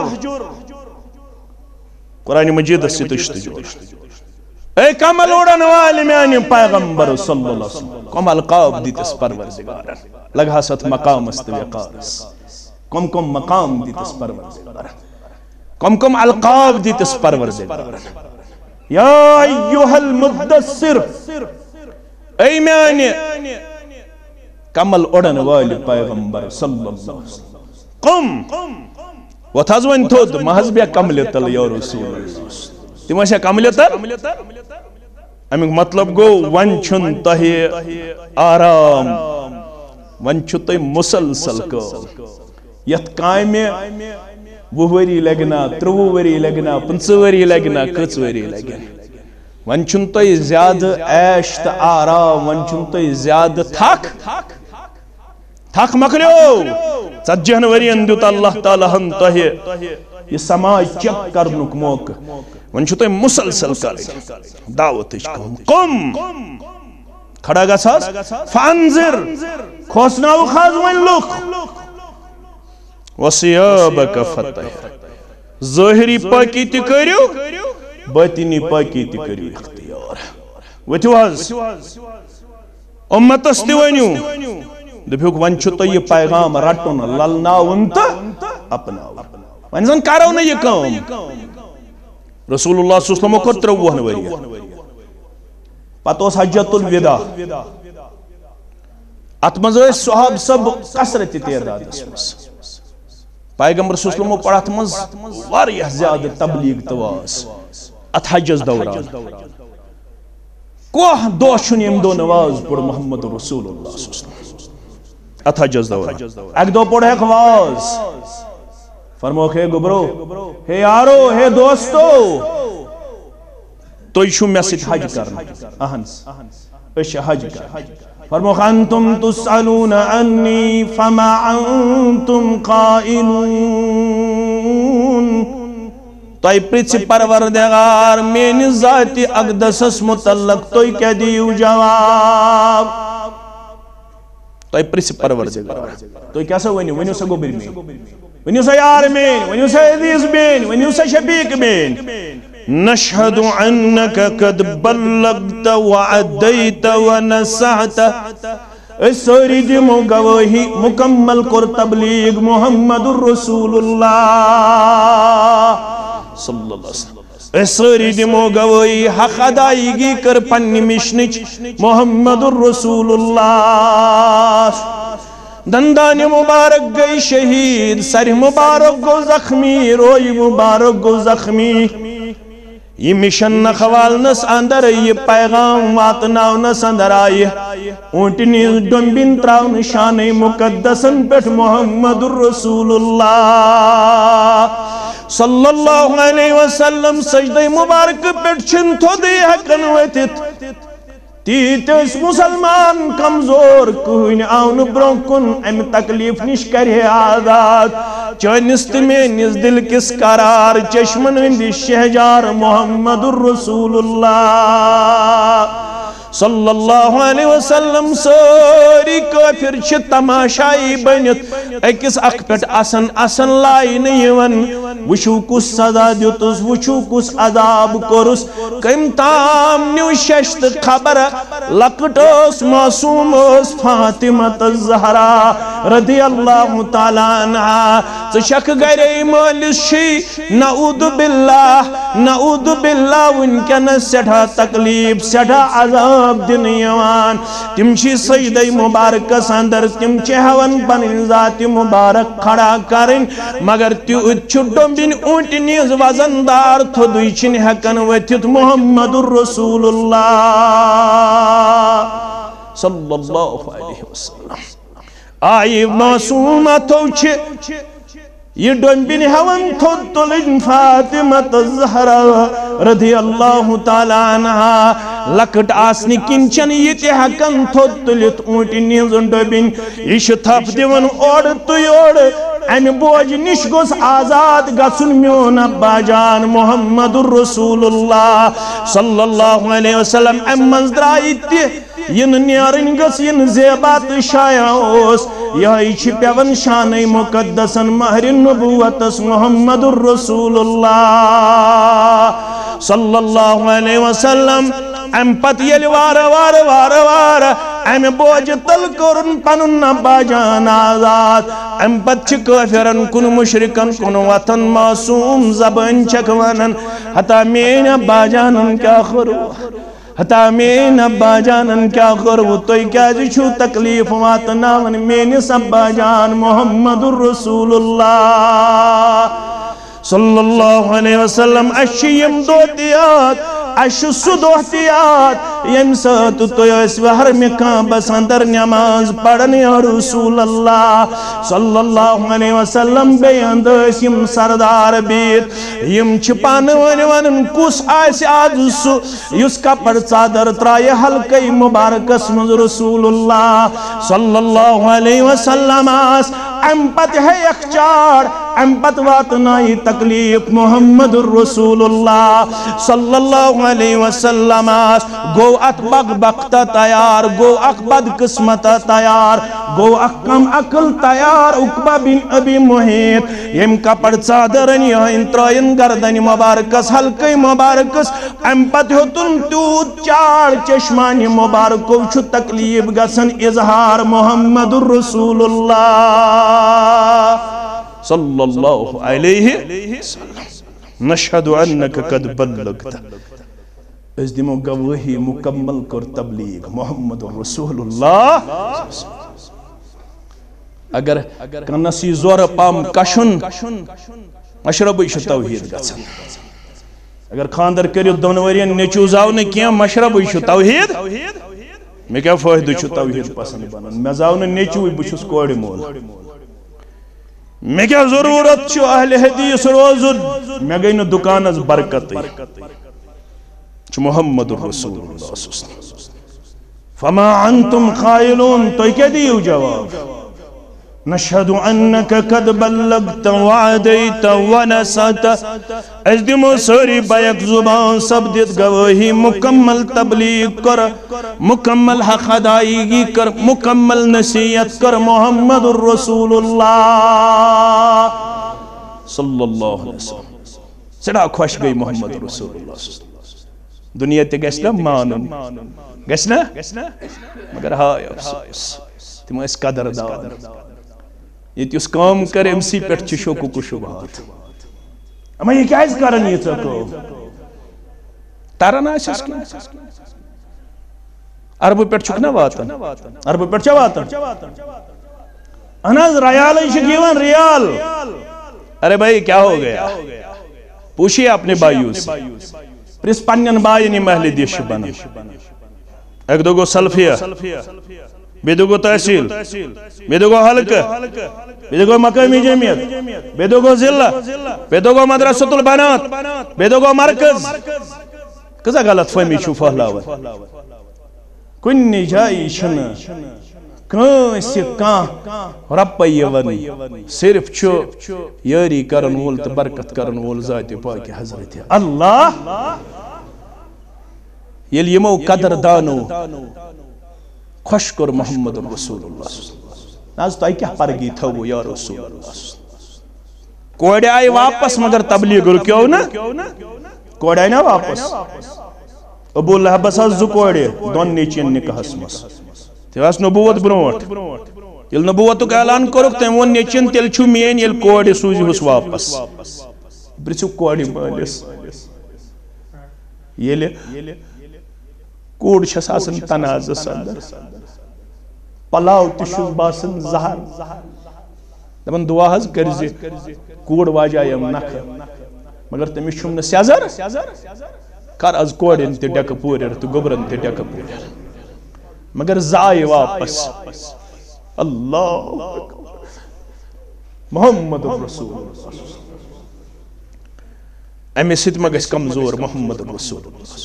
قرآن مجید سے تشتجور اے کمل اڑن والے میانی پیغمبر صلی اللہ علیہ وسلم کم القاب دیتس پروردگار لگا ست مقام استوقارس کم مقام دیتس پروردگار کم القاب دیتس پروردگار یا ایوہ المدثر اے میانی کمل اڑن والی پیغمبر صلی اللہ علیہ وسلم قم وتھازوین تھود محض بیا کمل تل یا رسول اللہ تیماشا کمل تل امیک مطلب گو ون چھن تہی آرام ون چھتے مسلسل کو یت قائم وری لگنا 30 وری لگنا 50 وری لگنا 40 وری لگنا ون چھن تہی زیادہ عیش تا آرام ون چھن تہی زیادہ تھک مکلیو 40 وری اندیت اللہ تعالیٰ ہم تہی یہ سماج چک کرنک موقع ون چھتے مسلسل کریں دعوت قم کھڑا گا ساس فانذر کھوسناو خازوین لکھ وَثِيَابَكَ فَطَهِرْ ظاہری پاکی تی کریو باطنی پاکی تی کریو اختیار ویتیو حض امت استیوانیو دبیوک ونچو تو یہ پیغام رٹون للناون تا اپناو ونزن کارو نا یہ کام رسول اللہ صلی اللہ علیہ وسلم کو 53 وری پتوس حجت الوداع اتمزوی صحاب سب قصرت تعداد اسمس پیغمبر صلی اللہ علیہ وسلم پڑھت مز واریہ زیادہ تبلیغ تواس ات حجز دوران کوہ دو چھن یم دو نواز پڑھ محمد رسول اللہ صلی اللہ علیہ وسلم ات حجز دوران ایک دو پڑھ ایک واز فرمو ہے گبرو ہے یارو ہے دوستو تو یہ میں ست حج کرنا اہنس اش حج کرنا فرمو انتم تسألون عنی فما انتم قائلون تو ای پریچ پروردگار میں ذاتی اقدس متعلق تو کیا دیو جواب تو ای پریچ پروردگار تو کیا سا ونیو سا گوبر میں ونیو سا یار میں ونیو سا عزیز میں ونیو سا شبیق میں نشهد عنك قد بلغت وعديت ونسعت ساری دمو گواہی مکمل کر تبلیغ محمد الرسول اللہ صلی اللہ علیہ وسلم ساری دمو گواہی حق ادائیگی کر پنی مشنچ محمد الرسول اللہ دندان مبارک گئی شہید سر مبارک گو زخمی روئی مبارک گو زخمی یہ مشن نخوال نس اندر یہ پیغام واتناو نس اندر آئی اونٹنی ڈنبین تراؤن شان مقدسن پیٹ محمد الرسول اللہ صلی اللہ علیہ وسلم سجدہ مبارک پیٹ چھن تو دی حقن ویتت تیتس مسلمان کمزور کوئی آون برونکن ام تکلیف نش کرے آزاد چونست میں نز دل کس قرار چشمن ہندی شہجار محمد الرسول اللہ صلی اللہ علیہ وسلم ساری کافر چھ تماشائی بنت اکس اک پٹ اسن لائی نیون وچھو کس سزا دیتس وچھو کس عذاب کرس کم تام نیو ششت خبر لکٹوس معصوم اس فاطمہ الزہرا رضی اللہ تعالیٰ عنہ چشک گرے مالس شی نعوذ باللہ ونکن سٹھا تکلیف سٹھا عذاب دنیاوان تم چی سجدہ مبارک اندر تم چی ہون پنن ذات مبارک کھڑا کرن مگر تیوت چھٹو بین اونٹ نیز وزندار تو دوی چھن حقن ویتت محمد الرسول اللہ صلی اللہ علیہ وسلم آئی معصومہ تو چھے یہ ڈنبین ہون تھود تلن فاطمہ الزہرا رضی اللہ تعالیٰ عنہ لکٹ آسنی کنچن یہ تی حقن تھود تلت اونٹی نیزن ڈنبین ایش تھاپ دیون اوڑ توی اوڑ این بوج نش گوس آزاد گسن میون ابا جان محمد الرسول اللہ صلی اللہ علیہ وسلم ام منزدرائی تی ین نیارن گس ین زیبات شایع اوس یہی چھ پیون شان مقدسن مہر نبوتس محمد الرسول اللہ صلی اللہ علیہ وسلم ام پت یل وار ام بوج تل کرن پنن ابا جان آزاد ام پت چھ کافرن کن مشرکن کن وطن معصوم زبان چک ونن حتی مین ابا جانن کیا خرو حتی مین ابا جانن کیا خرو توی کیا چھو تکلیف واتناون مینس ابا جان محمد الرسول اللہ صلی اللہ علیہ وسلم اشیم دوتیات اش سدوحتیات یم سات تو اس وحر میں کان بس اندر نماز پڑھن یا رسول اللہ صلی اللہ علیہ وسلم بے اندس یم سردار بیت یم چھپان ونن کس آس آج سو یس کا پڑ صادر ترائی حلقی مبارک اسم رسول اللہ صلی اللہ علیہ وسلم آس امپت ہے اخچار امپت واتنائی تکلیف محمد الرسول اللہ صلی اللہ علیہ وسلم آس گو ات بغبقتا تیار گو اک بد قسمتا تیار گو اکم اکل تیار اکبا بن ابی محیط یم کا پڑ صادرن یا انترائن گردن مبارکس حلقی مبارکس امپت ہوتن تود چار چشمانی مبارکو چھو تکلیف گسن اظہار محمد الرسول اللہ صلی اللہ علیہ وسلم نشہد انکا قد بلغتا اس دیمو گواہی مکمل کر تبلیغ محمد رسول اللہ اگر کنسی زور پام کشن مشربی چھ توحید گژھان اگر خاندر کریو دونورین نیچو زاو نے کیا مشربی چھ توحید میں کیا فائدہ چھ توحید پسند بنان میں زاو نے نیچو بچھس کوڑی مول میں کیا ضرورت چھو اہل حدیث روزن میں گئی نا دکان از برکت چھو محمد الرسول اللہ فما انتم قائلون تو کیا دیو جواب نشہد انکا قد بلغت وعدیت ونسات اس دیمو سوری بیک زبان سب دیت گواہی مکمل تبلیغ کر مکمل حق ادائیگی کر مکمل نصیحت کر محمد الرسول اللہ صلی اللہ علیہ وسلم سڑا خوش گئی محمد رسول اللہ دنیا تے گسنا مانن گسنا مگر ہائے افسوس تم اس قدر دار یہ اس کام کر امسی پیٹھ چھ شوکو کو شبہات اما یہ کیا اس کارن یہ چکو تارا نا اس کی عربو پیٹھ چکنا واتن عربو پیٹھ چا واتن اناز ریال شکیوان ریال ارے بھائی کیا ہو گیا پوچھئے اپنے بائیوں سے پریس پنین بائینی محلی دیش بنا ایک دو گو سلفیہ بے دو گو تحصیل بے دو گو حلقہ بے دو گو مقامی جمعیت بے دو گو ضلع بے دو گو مدرسۃ البنات بے دو گو مرکز کزا غلط فہمی چھو پھہلاوان کنی جائی چھنا کانسی کان رپی ونی صرف چھو یاری کرن وول تو برکت کرن وول ذات پاک حضرت اللہ یل یمو قدر دانو خوش کر محمد رسول اللہ ناز تو کیا پرگی تھو یا رسول اللہ کوڑے آئی واپس مگر تبلیغ رکیو نا کوڑے آئی نا واپس ابو لہب بس زو کوڑے دون نیچین نکاحس مس تیواس نبوت برونٹ یل نبوتو کا اعلان کرک تیم ون نیچین تیل چھو مین یل کوڑے سوزی ہس واپس برسو کوڑی مالس یل کوڑ چھس آسن تناز صدر پلاو تشوز باسن زہر دبن دعا حض کرزی کوڑ واجایم نکھ مگر تمی چھوم نسیازر کار از کوڑن تی ڈک پورر تو گبرن تی ڈک پورر مگر زائی واپس اللہ محمد رسول امی ست مگس کمزور محمد رسول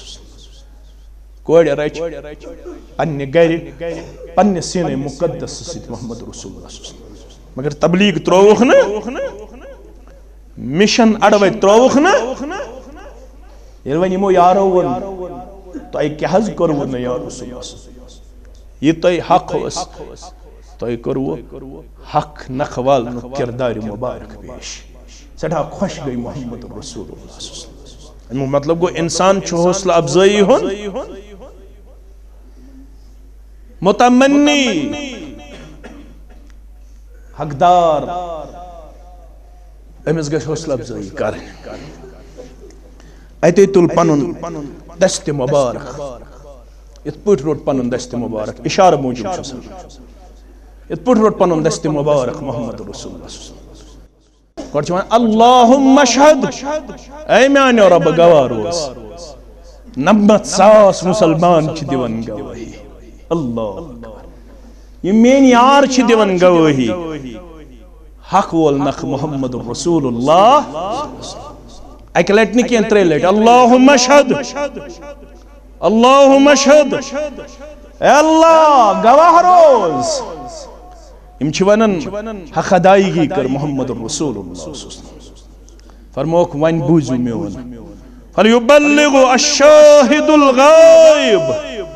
کوڑ رچ پنی گری پنی سین مقدس ست محمد رسول مگر تبلیغ ترووخ نا مشن اڑوی ترووخ نا یل ون یمو یارو ون تو ای کیا حض کرو نا یا رسول اللہ یہ تو حق ہوس تو کرو حق نخوال نو کردار مبارک پیش سٹھا خوش گئی محمد رسول اللہ مطلب گو انسان چھو حوصلہ افزائی ہون متمنی حقدار امس گژھِ حوصلہ افزائی کرن ایتے تل پنن دست مبارک ات پٹ روٹ پنن دست مبارک اشارہ موجود چھو ات پٹ روٹ پنن دست مبارک محمد رسول اللہ کورچ ون اللہم اشہد اے میانیو رب گواروس 90,000 مسلمان چھ دیون گواہی اللہ یہ مین یار چھ دیون گواہی حق وول نخ محمد رسول اللہ ایک لٹ نکی انترے لٹ اللہم اشہد اللہم اشہد اے اللہ گواہ روز ام چھ ونن حق ادائیگی کر محمد رسول اللہ فرموک ون بوزو میون فلیبلغ الشاہد الغائب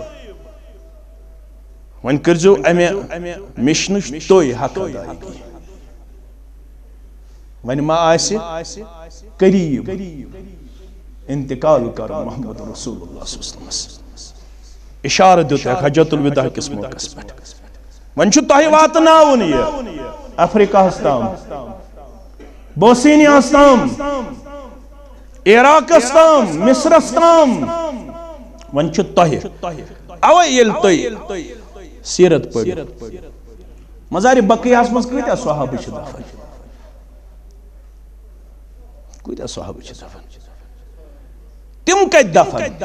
ون کرزو امی مشنش توی حق ادائیگی ون ما آسی قریب انتقال کر محمد رسول اللہ صلی اللہ علیہ وسلم اشارہ دیتا ہے حجت الوداع کس موقع پر ون چھو تاہی واتناون یہ افریقہ ہستام بوسینی ہستام عراق ہستام مصر ہستام ون چھو تاہی اوہ یل توی سیرت پڑی مزاری بقی آسمس کوئی صحابہ چھو دفن کوئی صحابہ چھو دفن تم کت دفن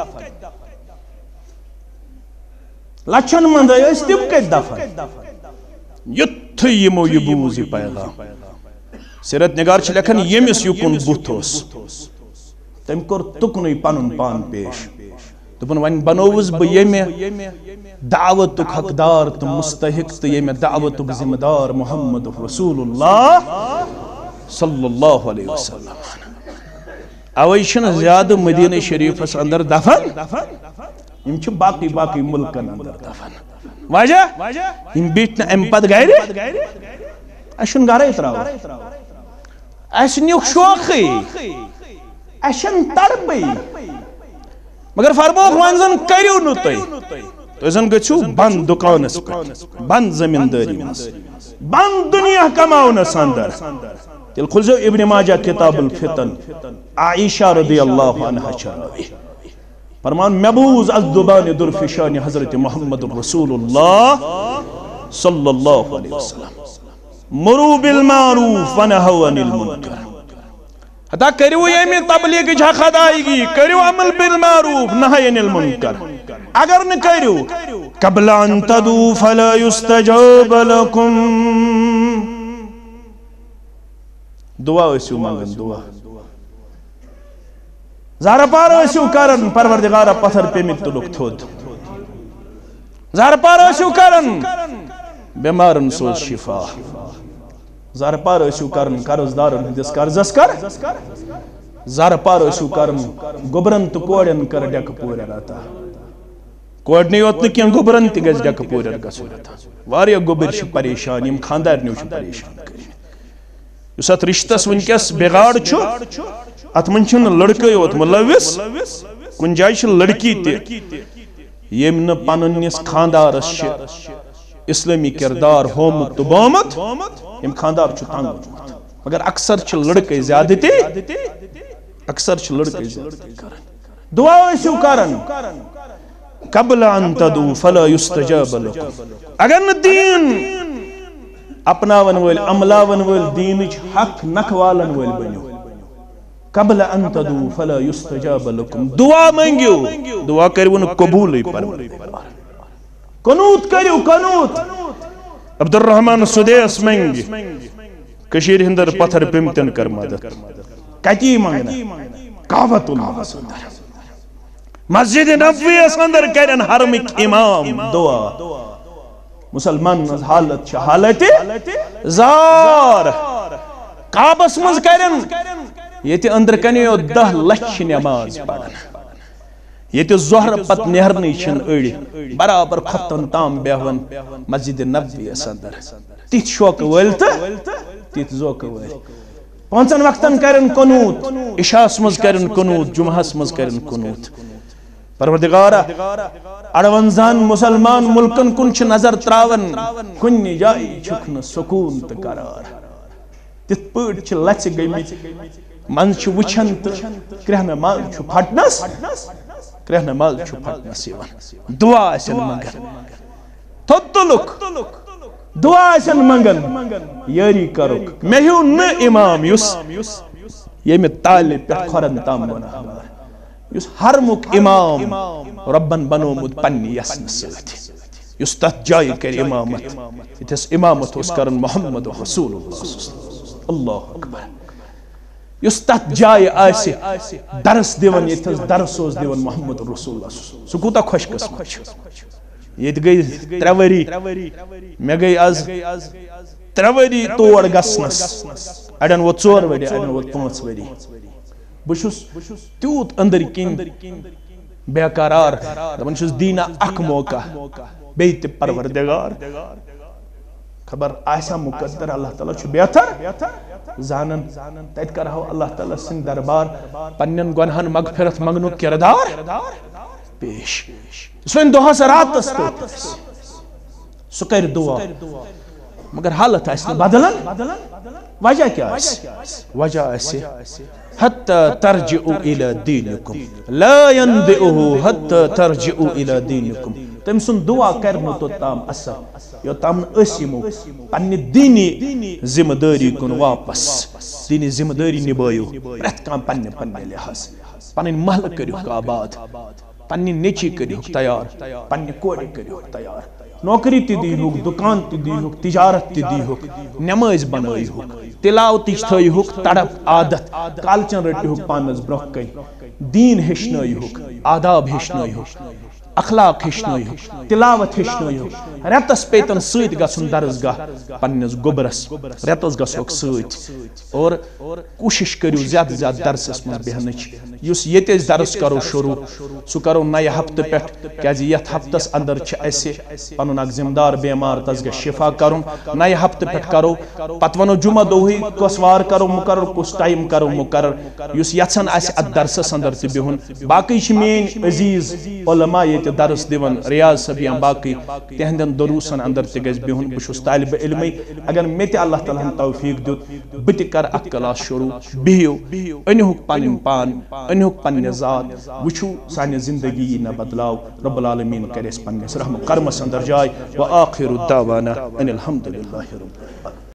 لچھن مند اس تم کت دفن یتھ یمو یہ بوزی پیغام سیرت نگار چھ لکھن یمس یکن بوتھوس تم کر تکنوی پنن پان پیش دپن ون بنووس بہ یمہ دعوتک حقدار تو مستحق تو یمہ دعوتک ذمہ دار محمد رسول اللہ صلی اللہ علیہ وسلم اوئی چھن زیادہ مدینہ شریف اس اندر دفن یم چھ باقی ملکن اندر دفن واجہ یم بیٹنا ام پت گئے اشن گارے اتراو اشن یک شوخی اشن تڑپی مگر فرموک وانزن کریو نو توی تو زن گچھو بند دکانس پہ بند زمینداری مز بند دنیا کماونس اندر تیل کھلزو ابن ماجہ کتاب الفتن عائشہ رضی اللہ عنہ چراوی فرمان مبوز از دبان درفشان حضرت محمد رسول اللہ صلی اللہ علیہ وسلم مرو بالمعروف ونہو عن المنکر حتا کریو یمی تبلیغ جھاقد آئی گی کریو عمل بالمعروف نہی عن المنکر اگر نہ کریو قبل ان تدو فلا یستجاب لکم دعا اسیو مانگن دعا زہر پارا اسیو کرن پروردگارہ پتھر پہ میں تلک تھود زہر پارا اسیو کرن بیمارن سوز شفا زہر پارا اسیو کرن قرض دارن ہندس قرضس کر زہر پارا اسیو کرن گبرن تو کوڑن کر ڈیک پورے رہتا کوڑنی ہوتن کیا گبرن تی گز ڈیک پورے رہتا واریا گبر چھ پریشان یم خاندار نیو چھ پریشان کریں اس ات رشتس ونکس بگاڑ چھو ات من چھن لڑکے ہوت ملوث کن جائے چھ لڑکی تی یم نہ پننس خاندارس چھ اسلامی کردار ہومت تو بومت یم خاندار چھ تنگ مگر اکثر چھ لڑکے زیادتی اکثر چھ لڑکے زیادتی کرن دعا اسیو کرن قبل ان تدو فلا یستجاب لکم اگر دین اپناون ول عملاون ول دینچ حق نکھوالن ول بنیو قبل ان تدو فلا یستجاب لکم دعا منگیو دعا کریون قبول پروردگار قنوت کریو قنوت عبد الرحمن سدیس منگی کشیر ہندر پتھر پمتن کر مدد کتی منگنا کعبۃ اللہ سندر مسجد نبوی اندر کرن حرمک امام دعا مسلمان حالت چھ حالت زار کعبس مز کرن یہ اندر کنیو 10 لچھ نماز پڑھن یہ زہر پت نہرنی چھن اڑی برابر کھتن تام بیہون مسجد نبوی اندر تیت شوق ول تیت ذوق ول 5 وقتن کرن قنوت عشاء مز کرن قنوت جمعہ مز کرن قنوت پروردگارہ اڑونزان مسلمان ملکن کن چھ نظر تراون کن جائی چھکن سکون تا قرار تت پوٹ چھ لچ گئی من چھ وچھن تا کرہن مال چھ پھٹنس کرہن مال چھ پھٹنس یوان دعا اسن منگن تھتلک دعا اسن منگن یاری کرک میہو ن امام یس یمی تالی پہ کھورن تام بنا یس حرمک امام ربن بنومد پنی یسن سۭتۍ یس تتھ جایہِ کر امامت یتھس امامت اس کرن محمد رسول اللہ اکبر یس تتھ جایہِ آسہِ درس دیون یتھس درس اوس دیون محمد رسول اللہ سُہ کوٗتاہ خۄش قسمت چھُ ییٚتہِ گٔے 3 ؤری مےٚ گٔے آز 3 ؤری تور گژھنس اڑٮ۪ن ووت 4 ؤری اڑٮ۪ن ووت 5 ؤری بشس تیوت اندر کن بے قرار دپان چھس دینا اک موقع بیت پروردگار خبر آسا مقدر اللہ تعالیٰ چھ بہتر زانن تت کرہو اللہ تعالیٰ سن دربار پنن گنہن مغفرت منگنک کردار پیش سن دہس راتس سہ کر دعا مگر حالت آس بدلن وجہ کیا وجہ آس حتی ترجعوا الى دینکم لا ينبئه حتی ترجعوا الى دینکم تم سن دعا کرنو تو تام اثر یو تام اسیمو پنی دینی ذمہ داری کن واپس دینی ذمہ داری نبایو پرت کام پنی لحاظ پنی محل کریو آباد پنی نیچی کریو تیار پنی کوڑی کریو تیار نوکری تی دی ہوک دکان تی دی ہوک تجارت تی دی ہوک نماز بنائی ہوک تلاوتی تھائی ہوک تڑپ عادت کالچن رٹی ہوک پانز برخ کئی دین ہشنائی ہوک آداب ہشنائی ہوک اخلاق ہشنائی ہوک تلاوت ہشنائی ہوک ریتس پیتن سویت گسن درسگاہ پننس گبرس ریتس گسوک سویت اور کوشش کریو زیادہ زیادہ درسس من بہنچ یس یتس درس کرو شروع سو کرو نئے ہفتہ پہ کیازِ یتھ ہفتس اندر چھ اسہ پنن اک ذمہ دار بیمار تس گژھِ شفا کرن نئے ہفتہ پہ کرو پتہ ونو جمعہ دۄہٕے کس وار کرو مقرر کس ٹائم کرو مقرر یس یژھان آسہِ اتھ درسس اندر تہ بہن باقی چھ میٲنۍ عزیز علماء یہ درس دیون ریاض صبیان باقی تہندن دروسن اندر تگز بہن بشس طالب علمی اگر میں تے اللہ تعالیٰ توفیق دیت بت کر اک کلاس شروع بہیو انہوک پن پان انہوک پن ذات وچھو سانہ زندگی نہ بدلاو رب العالمین کرس پنس رحم کرمس اندر جائے وآخر الدعوانا ان الحمد للہ رب العالمین.